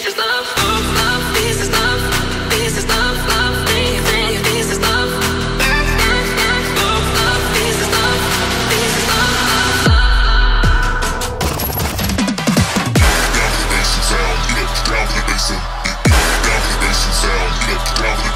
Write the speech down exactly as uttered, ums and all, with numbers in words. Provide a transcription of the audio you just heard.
this is love, love, love, this is love, this is love, love, bring it, bring it, this is love, love, love, love, love, this is love, this is love, love, love. Down for the bass and sound, get up, down for the bass and down for the bass and sound, get up, down for the